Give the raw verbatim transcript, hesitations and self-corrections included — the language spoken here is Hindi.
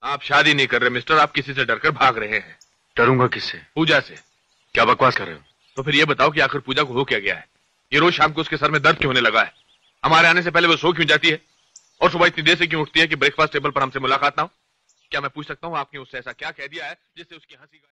आप शादी नहीं कर रहे मिस्टर, आप किसी से डरकर भाग रहे हैं। डरूंगा किससे? पूजा से। क्या बकवास कर रहे हो? तो फिर ये बताओ कि आखिर पूजा को हो क्या गया है? ये रोज शाम को उसके सर में दर्द क्यों होने लगा है? हमारे आने से पहले वो सो क्यों जाती है? और सुबह इतनी देर से क्यों उठती है कि ब्रेकफास्ट टेबल पर हमसे मुलाकात ना हो? क्या मैं पूछ सकता हूँ आपने उससे ऐसा क्या कह दिया है जिससे उसकी हंसी